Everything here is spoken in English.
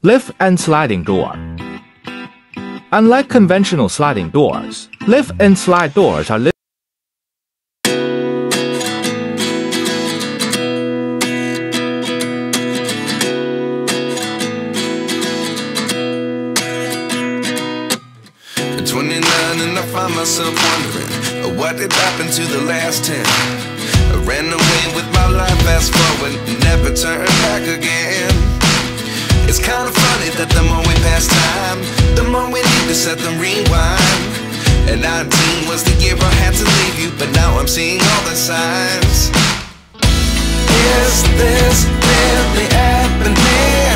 Lift and sliding door. Unlike conventional sliding doors, lift and slide doors are At 29 and I find myself wondering what did happen to the last 10. I ran away with my life, fast forward, never turn back again. It's kind of funny that the more we pass time, the more we need to set them rewind. And 19 was the year I had to leave you, but now I'm seeing all the signs. Is this really happening?